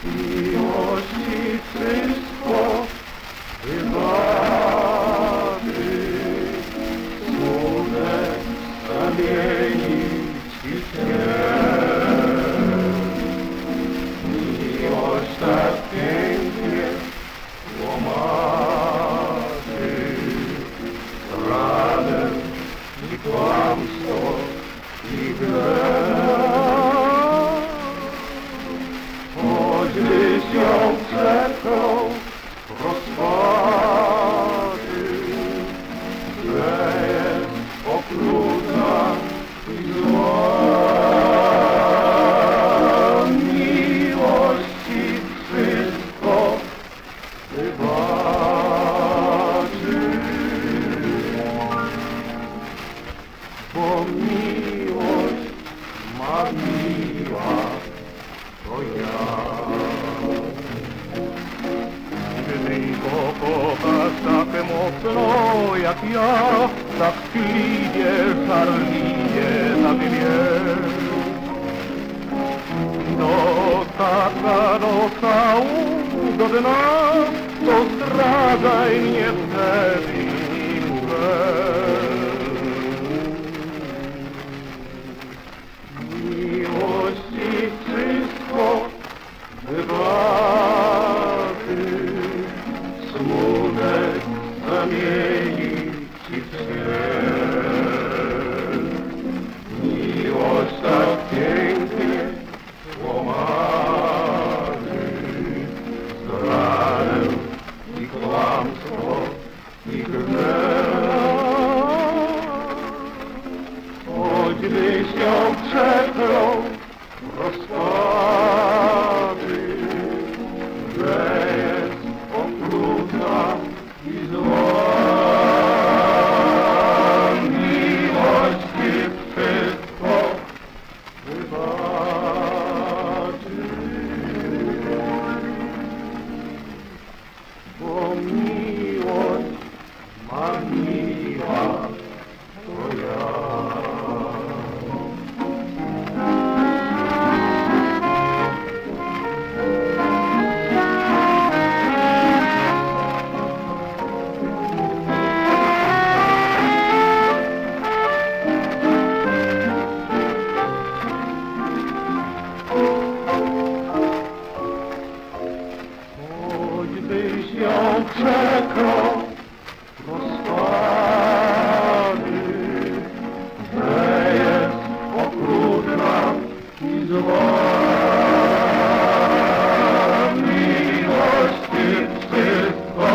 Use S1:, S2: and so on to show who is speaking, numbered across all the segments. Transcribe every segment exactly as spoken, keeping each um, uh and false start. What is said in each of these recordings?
S1: Miłości wszystko wybaczy, smutek zamienić i się. Miłość tak pięknie łomaczy, zradę i kłamstwo i grzech. Choćbyś ją przeklął rozpaczy, że jest okrutna i zła. Miłości wszystko wybaczy, bo miłość ma miła, to ja. Gdy go kochasz tak mocno jak ja, tak tkliwie, żarliwie, tak wiesz. Do taka do cału do dna, to zdradzaj mnie wtedy nim chcesz. Miłości wszystko wybaczy, smutek zamieni ci w świat. Miłość tak pięknie łomaczy, zdradę i kłamstwo i grzech. Choćbyś ją przeklął rozpaczy, że jest okrutna i zła. Miłość ci wszystko wybaczy, bo miłość ma miła, to ja. Choćbyś ją przeklął rozpady, że jest okrutna i zła. Miłość ci wszystko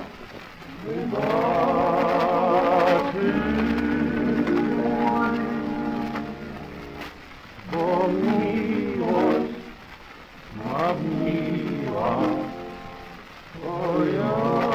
S1: wybaczy, bo miłość ma miła, to ja.